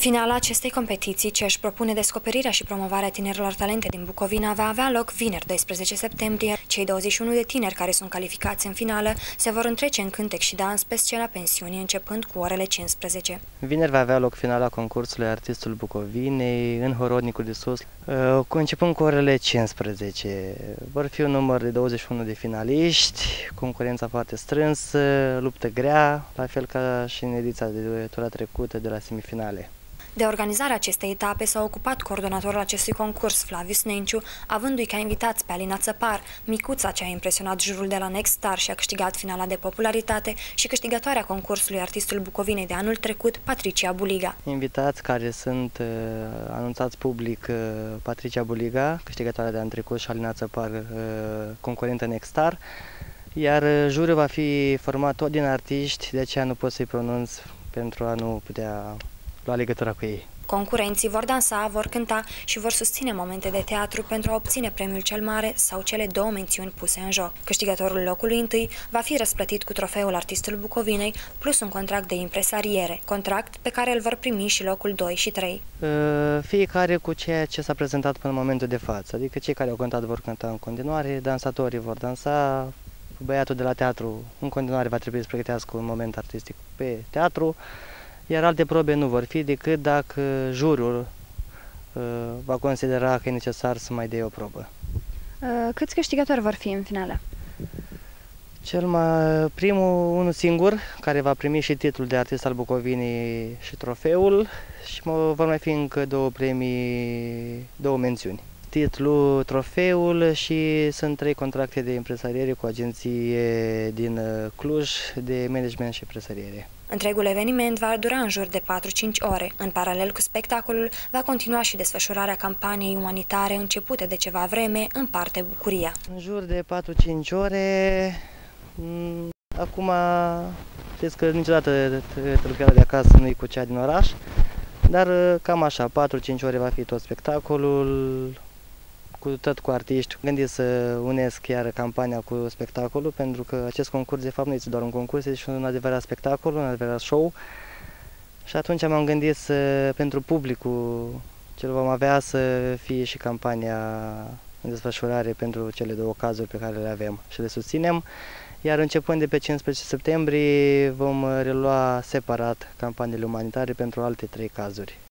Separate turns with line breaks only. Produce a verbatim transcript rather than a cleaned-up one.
Finala acestei competiții, ce își propune descoperirea și promovarea tinerilor talente din Bucovina, va avea loc vineri, doisprezece septembrie. Cei douăzeci și unu de tineri care sunt calificați în finală se vor întrece în cântec și dans pe scena pensiunii, începând cu orele cincisprezece.
Vineri va avea loc finala concursului Artistul Bucovinei în Horodnicul de Sus, începând cu orele cincisprezece. Vor fi un număr de douăzeci și unu de finaliști, concurența foarte strânsă, luptă grea, la fel ca și în ediția de tura trecută de la semifinale.
De organizarea acestei etape s-a ocupat coordonatorul acestui concurs, Flavius Nenciu, avându-i ca invitați pe Alina Țăpar, micuța ce a impresionat jurul de la Next Star și a câștigat finala de popularitate, și câștigătoarea concursului Artistul Bucovinei de anul trecut, Patricia Buliga.
Invitați care sunt uh, anunțați public: uh, Patricia Buliga, câștigătoarea de anul trecut, și Alina Țăpar, uh, concurentă Next Star, iar uh, juriul va fi format tot din artiști, de aceea nu pot să-i pronunț pentru a nu putea lua legătura cu ei.
Concurenții vor dansa, vor cânta și vor susține momente de teatru pentru a obține premiul cel mare sau cele două mențiuni puse în joc. Câștigătorul locului întâi va fi răsplătit cu trofeul Artistul Bucovinei plus un contract de impresariere, contract pe care îl vor primi și locul doi și trei.
Fiecare cu ceea ce s-a prezentat până în momentul de față, adică cei care au cântat vor cânta în continuare, dansatorii vor dansa, băiatul de la teatru în continuare va trebui să pregătească un moment artistic pe teatru, iar alte probe nu vor fi decât dacă juriul uh, va considera că e necesar să mai dea o probă.
Câți câștigători vor fi în finală?
Cel mai primul, unul singur, care va primi și titlul de artist al Bucovinei și trofeul, și vor mai fi încă două premii, două mențiuni. Titlul, trofeul, și sunt trei contracte de impresariere cu agenție din Cluj de management și impresariere.
Întregul eveniment va dura în jur de patru-cinci ore. În paralel cu spectacolul, va continua și desfășurarea campaniei umanitare începute de ceva vreme, Împarte bucuria.
În jur de patru-cinci ore. Acum, știți că niciodată tâlpiala de acasă nu e cu cea din oraș, dar cam așa, patru-cinci ore va fi tot spectacolul, cu tot cu artiști. Gândit să unesc chiar campania cu spectacolul, pentru că acest concurs de fapt nu este doar un concurs, este și un adevărat spectacol, un adevărat show. Și atunci m-am gândit să, pentru publicul ce vom avea, să fie și campania în desfășurare pentru cele două cazuri pe care le avem și le susținem. Iar începând de pe cincisprezece septembrie vom relua separat campaniile umanitare pentru alte trei cazuri.